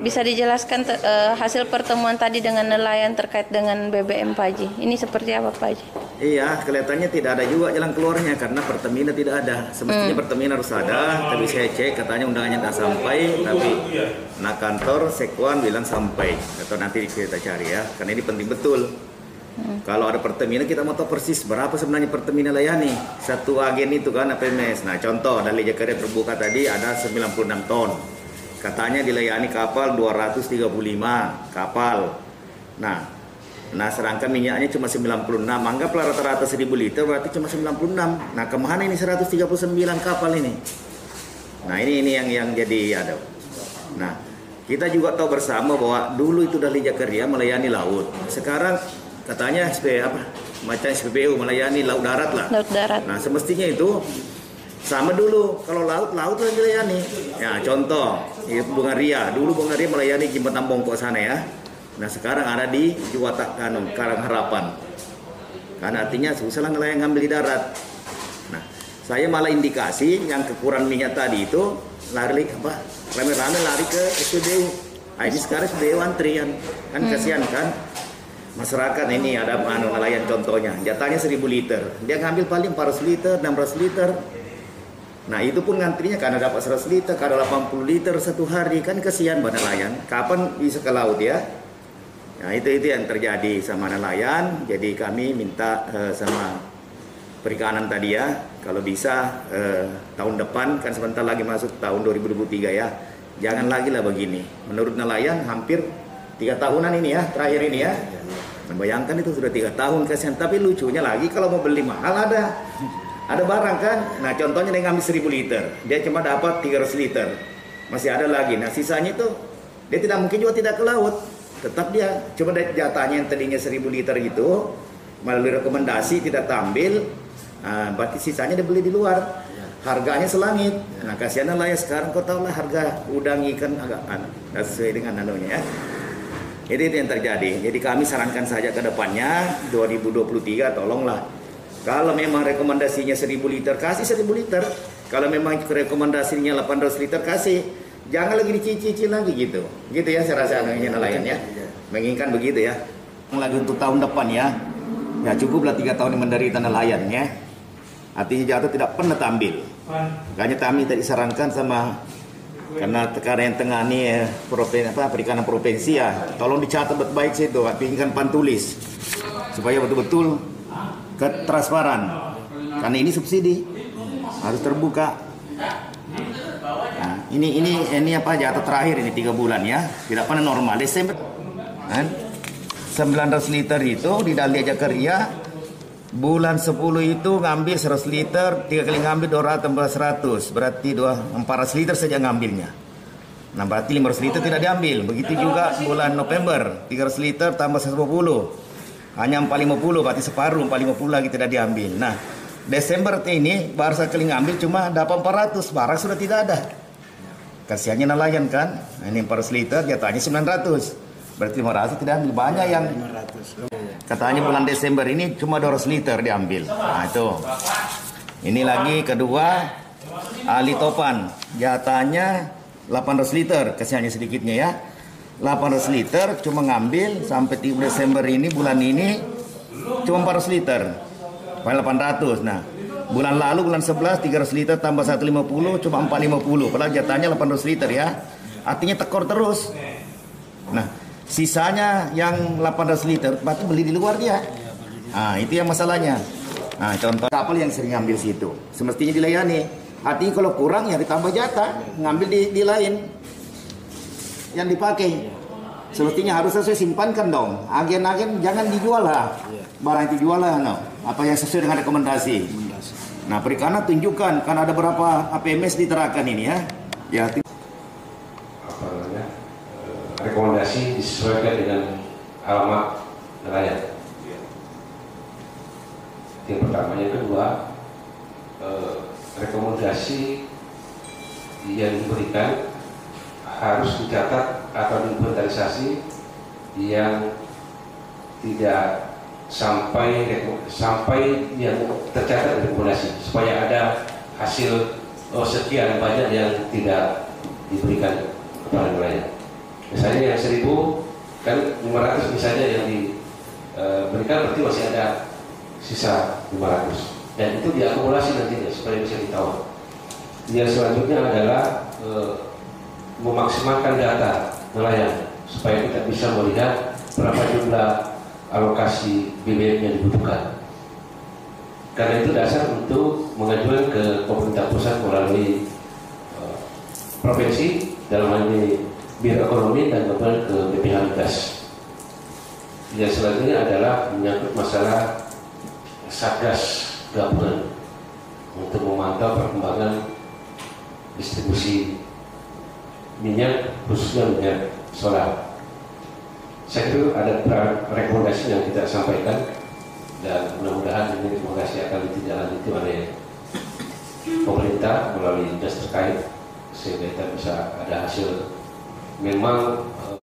Bisa dijelaskan hasil pertemuan tadi dengan nelayan terkait dengan BBM Pak Haji. Ini seperti apa Pak Haji? Iya, kelihatannya tidak ada juga jalan keluarnya karena Pertamina tidak ada. Semestinya Pertamina harus ada, tapi saya cek katanya undangannya tidak sampai, tapi nah kantor Sekuan bilang sampai. Atau nanti kita cari ya, karena ini penting betul. Kalau ada Pertamina kita mau tahu persis berapa sebenarnya Pertamina layani satu agen itu kan APMS. Nah contoh dari Jakarta terbuka tadi ada 96 ton. Katanya dilayani kapal 235 kapal. Nah sedangkan minyaknya cuma 96. Anggaplah rata-rata 1000 liter berarti cuma 96. Nah kemana ini 139 kapal ini? Nah ini yang jadi ada. Nah kita juga tahu bersama bahwa dulu itu dari Jakarta melayani laut. Sekarang katanya macam SPBU melayani laut darat lah. Laut darat. Nah semestinya itu sama dulu, kalau laut yang dilayani. Ya contoh, Bungaria. Dulu Bungaria melayani jembatan Bongkok sana ya. Nah sekarang ada di Karang Harapan. Karena artinya susah lah nelayan ngambil di darat. Nah saya malah indikasi yang kekurangan minyak tadi itu rame-rame lari ke SPBU. Nah ini sekarang SPBU antrian. Kan kasihan kan. Masyarakat ini ada nelayan contohnya. Jatahnya 1000 liter. Dia ngambil paling 400 liter, 600 liter. Nah itu pun ngantrinya karena dapat 100 liter, karena 80 liter satu hari, kan kesian buat nelayan. Kapan bisa ke laut ya? Nah itu yang terjadi sama nelayan. Jadi kami minta sama perikanan tadi ya, kalau bisa tahun depan kan sebentar lagi masuk tahun 2023 ya. Jangan lagi lah begini. Menurut nelayan hampir 3 tahunan ini ya, terakhir ini ya. Bayangkan itu sudah 3 tahun kasihan. Tapi lucunya lagi kalau mau beli mahal ada barang kan. Nah contohnya dia ngambil 1000 liter, dia cuma dapat 300 liter, masih ada lagi. Nah sisanya itu dia tidak mungkin juga tidak ke laut, tetap dia coba jatahnya yang tadinya 1000 liter itu melalui rekomendasi tidak tampil. Berarti sisanya dia beli di luar, harganya selangit. Nah kasihan lah ya, sekarang kau tahu lah harga udang ikan agak sesuai dengan anunya ya. Itu yang terjadi. Jadi kami sarankan saja ke depannya 2023 tolonglah, kalau memang rekomendasinya 1000 liter, kasih 1000 liter. Kalau memang rekomendasinya 800 liter, kasih. Jangan lagi dicicil lagi gitu. Gitu ya saya rasa nelayan ya. Menginginkan begitu ya. Lagi untuk tahun depan ya. Ya cukuplah 3 tahun yang menderita nelayan ya. Artinya jatuh tidak pernah tampil. Makanya kami tadi sarankan sama, karena tekanan yang tengah ini perikanan provinsi ya. Tolong dicatat baik-baik situ, bikinkan pantulis supaya betul-betul transparan, karena ini subsidi harus terbuka. Nah, ini apa jatah terakhir ini 3 bulan ya, tidak pernah normal. Desember kan 900 liter itu di Dahlia Jakarta, bulan 10 itu ngambil 100 liter, 3 kali ngambil 200 tambah 100, berarti 400 liter saja ngambilnya. Nah berarti 500 liter tidak diambil. Begitu juga bulan November 300 liter tambah 150, hanya 450, berarti separuh, 450 lagi tidak diambil. Nah Desember ini baru sekali ngambil cuma dapat 400, barang sudah tidak ada. Kasihannya nelayan kan. Nah, ini 400 liter jatahnya 900, berarti 500 tidak ambil. Banyak yang katanya bulan Desember ini cuma 200 liter diambil. Nah itu. Ini lagi kedua Ali Topan, jatahnya 800 liter, kasihannya sedikitnya ya. 800 liter cuma ngambil sampai 3 Desember ini, bulan ini cuma 400 liter, paling 800. Nah bulan lalu bulan 11 300 liter tambah 150 cuma 450, padahal jatahnya 800 liter ya. Artinya tekor terus. Nah sisanya yang 800 liter berarti beli di luar dia. Nah itu yang masalahnya. Nah contoh kapal yang sering ngambil situ semestinya dilayani. Artinya kalau kurang ya ditambah jatah, ngambil di lain yang dipakai. Semestinya harus sesuai, simpankan dong. Agen-agen jangan dijual lah. Barang yang dijual lah, no. Apa yang sesuai dengan rekomendasi. Nah perikanan tunjukkan, kan ada berapa APMS diterapkan ini ya. Ya. Apa namanya? Rekomendasi disesuaikan dengan alamat nelayan. Yang pertama, yang kedua, rekomendasi yang diberikan harus dicatat atau diinventarisasi yang tidak sampai yang tercatat rekomendasi, supaya ada hasil sekian banyak yang tidak diberikan kepada nelayan. Misalnya yang 1.000 kan 500 misalnya yang diberikan, berarti masih ada sisa 500, dan itu diakumulasi nantinya supaya bisa ditawan. Yang selanjutnya adalah memaksimalkan data nelayan supaya kita bisa melihat berapa jumlah alokasi BBM yang dibutuhkan. Karena itu dasar untuk mengajukan ke pemerintah pusat melalui provinsi, dalam hal ini Biro Ekonomi, dan kemudian ke BPH Migas. Yang selanjutnya adalah menyangkut masalah Satgas gabungan untuk memantau perkembangan distribusi minyak, khususnya minyak solar. Saya kira ada rekomendasi yang kita sampaikan, dan mudah-mudahan ini rekomendasi akan ditindaklanjuti oleh pemerintah melalui dinas terkait sehingga kita bisa ada hasil. Memang